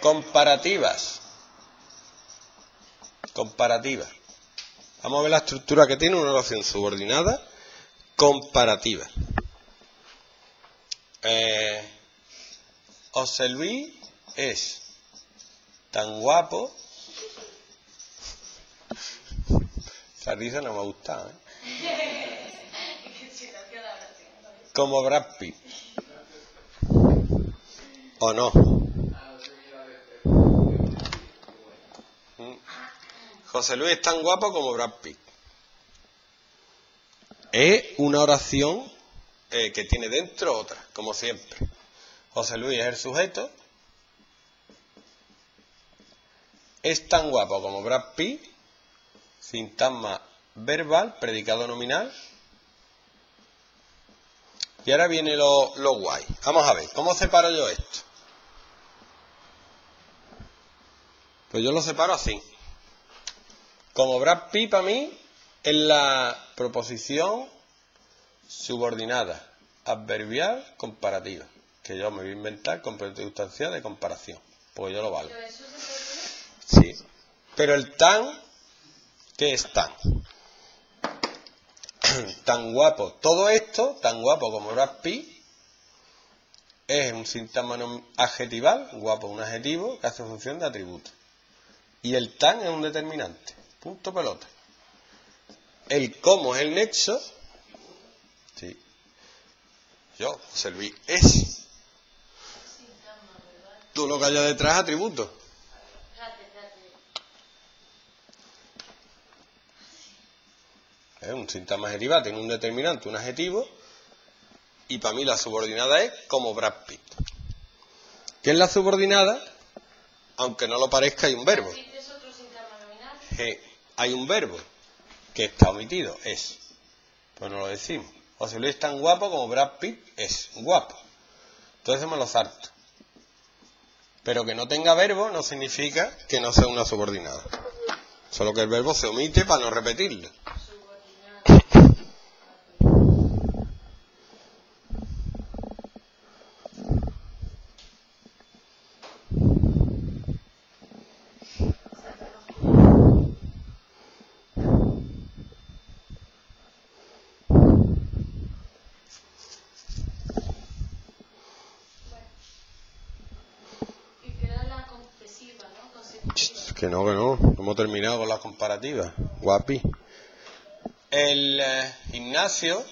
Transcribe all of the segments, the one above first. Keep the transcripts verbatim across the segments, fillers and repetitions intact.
Comparativas. Comparativas. Vamos a ver la estructura que tiene una oración subordinada comparativa. Eh, José Luis es tan guapo. Esa risa no me ha gustado, ¿eh? Como Brad Pitt. ¿O no? José Luis es tan guapo como Brad Pitt. Es una oración eh, que tiene dentro otra, como siempre. José Luis es el sujeto. Es tan guapo como Brad Pitt. Sintagma verbal, predicado nominal. Y ahora viene lo, lo guay. Vamos a ver, ¿cómo separo yo esto? Pues yo lo separo así. Como Brad Pitt para mí es la proposición subordinada, adverbial, comparativa. Que yo me voy a inventar complemento circunstancial de comparación. Pues yo lo valgo. Sí. Pero el tan, ¿qué es tan? Tan guapo. Todo esto, tan guapo como Brad Pitt, es un sintagma adjetival, guapo es un adjetivo que hace función de atributo. Y el tan es un determinante. Punto pelota. El cómo es el nexo. Sí. Yo, José Luis, es. Tú lo que haya detrás es atributo. Es un sintagma adjetival, tiene un determinante, un adjetivo. Y para mí la subordinada es como Brad Pitt. ¿Qué es la subordinada? Aunque no lo parezca, hay un verbo. Sí, hay un verbo que está omitido, es. Pues no lo decimos. José Luis es tan guapo como Brad Pitt es guapo. Entonces me lo salto. Pero que no tenga verbo no significa que no sea una subordinada. Solo que el verbo se omite para no repetirlo. Que no, que no. Hemos terminado con las comparativas. Guapi. El eh, Ignacio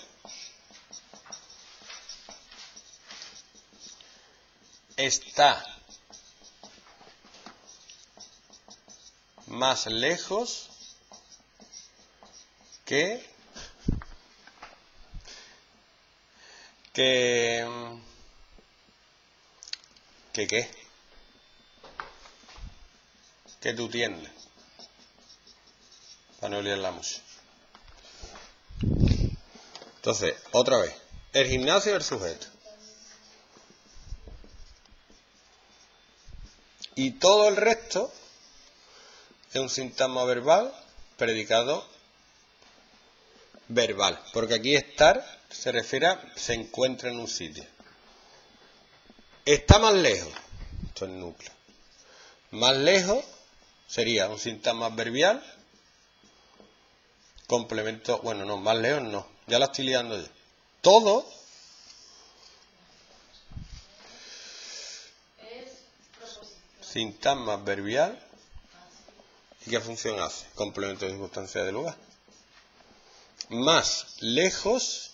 está más lejos que que que qué que tu tienda, para no liarla mucho. Entonces, otra vez, el gimnasio es el sujeto. Y todo el resto es un sintagma verbal, predicado verbal. Porque aquí estar se refiere a se encuentra en un sitio. Está más lejos. Esto es el núcleo. Más lejos sería un sintagma adverbial, complemento, bueno, no, más lejos no, ya la estoy liando yo. Todo sintagma adverbial. ¿Y qué función hace? Complemento de circunstancia de lugar. Más lejos,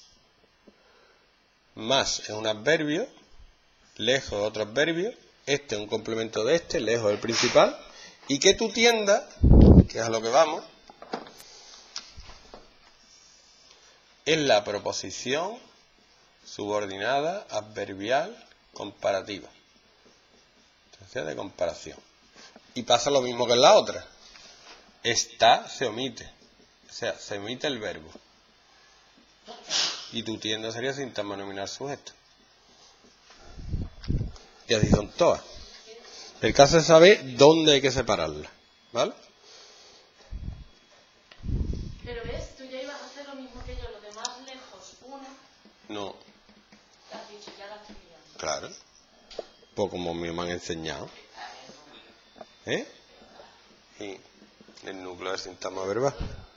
más es un adverbio, lejos es otro adverbio, este es un complemento de este, lejos es el principal, y que tu tienda, que es a lo que vamos, es la proposición subordinada adverbial comparativa. Entonces, de comparación. Y pasa lo mismo que en la otra. Está se omite. O sea, se omite el verbo. Y tu tienda sería sintagma nominal sujeto. Y así son todas. El caso es saber dónde hay que separarlas. ¿Vale? Pero ves, tú ya ibas a hacer lo mismo que yo, lo de más lejos, una. No. Te has dicho, ya la estoy liando. Claro. Pues como me han enseñado. ¿Eh? Y el núcleo del sintagma verbal.